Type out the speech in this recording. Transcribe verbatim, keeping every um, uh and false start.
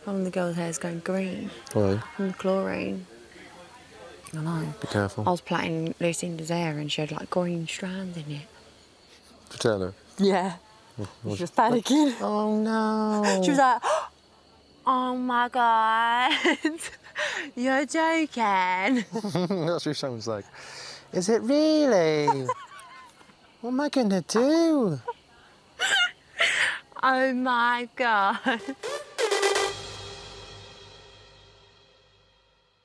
One of the girls' hair's going green. Why? From the chlorine. I know. Be careful. I was plaiting Lucinda's hair and she had like green strands in it. Did you tell her? Yeah. She was panicking. Oh no. She was like, oh my God, you're joking. That's what she sounds like. Is it really? What am I gonna do? Oh my God.